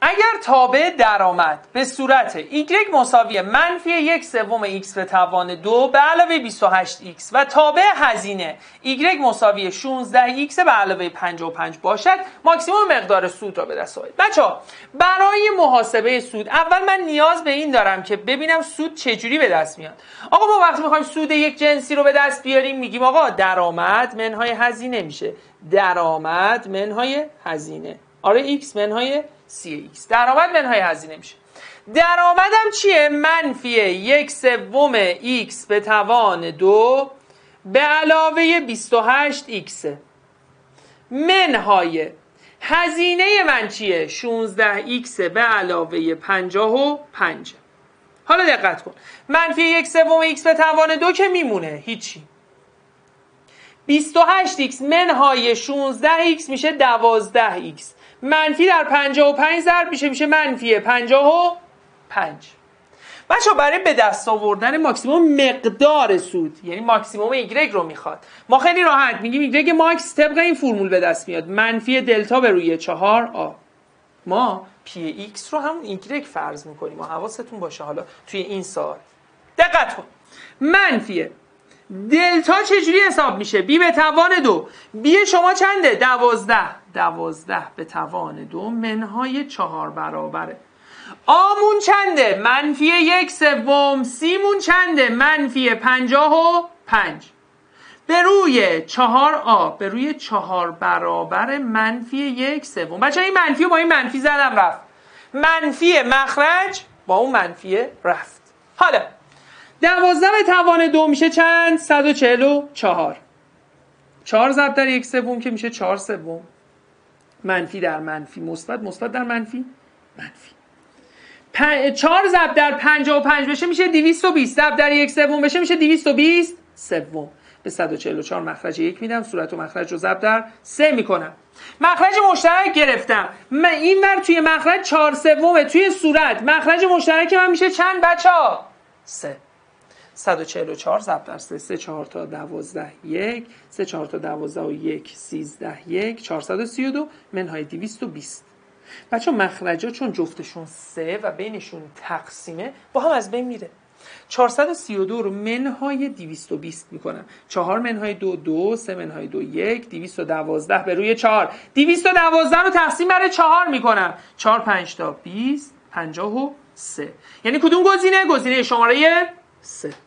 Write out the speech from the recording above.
اگر تابع درآمد به صورت y مساوی منفی 1/3 x به توان 2 به علاوه 28x و تابع هزینه y مساوی 16x به علاوه 55 باشد، ماکسیموم مقدار سود را به دست آورید. بچه‌ها برای محاسبه سود اول من نیاز به این دارم که ببینم سود چجوری به دست میاد. آقا ما وقتی میخوایم سود یک جنسی رو به دست بیاریم میگیم آقا درآمد منهای هزینه میشه. درآمد منهای هزینه. آره x منهای 3x. درآمد منهای هزینه میشه. درآمدم چیه؟ منفی 1/3 x به توان 2 به علاوه 28x منهای هزینه من چیه؟ 16x به علاوه 55. حالا دقت کن، منفی 1/3 x به توان 2 که میمونه هیچی. 28x منهای 16x میشه 12x. منفی در 55 ضرب میشه منفی 55. بچه برای به دست آوردن ماکسیموم مقدار سود، یعنی ماکسیموم ایگرگ رو میخواد، ما خیلی راحت میگیم ایگرگ ماکس طبق این فرمول به دست میاد، منفی دلتا به روی 4 آ. ما پی ایکس رو همون ایگرگ فرض میکنیم و حواستون باشه حالا توی این سوال دقت کن. منفی دلتا چجوری حساب میشه؟ بی به توان 2. بی شما چنده؟ 12 به توان 2 منهای 4 برابره. آمون چنده؟ منفی 1/3. سیمون چنده؟ منفی 55 به روی 4 به روی 4 برابر منفی 1/3. بچه این منفی رو با این منفی زدم رفت، منفی مخرج با اون منفی رفت. حالا 12 به توان 2 میشه چند؟ 144. 4 ضرب در 1/3 که میشه 4/3. منفی در منفی مثبت، مثبت در منفی منفی. 4 ضرب در 55 بشه میشه 220. ضرب در 1/3 بشه میشه 220 سوم. به 144 مخرج 1 میدم، صورت و مخرج رو ضرب در 3 میکنم. مخرج مشترک گرفتم. من این ور توی مخرج 4/3، توی صورت مخرج مشترک من میشه چند بچه‌ها؟ 3. 144 ضرب در 3 3 4 تا 12 1 3 4 تا 12 و 1 13 1 432 منهای 220. بچه مخرجا چون جفتشون 3 و بینشون تقسیمه با هم از بین میره. 432 رو منهای 220 میکنم. 4 منهای 2 2 3 منهای 2 1 212 به روی 4. 212 رو تقسیم بر 4 میکنم. 4 5 تا 20 53. یعنی کدوم گزینه؟ گزینه شماره 3.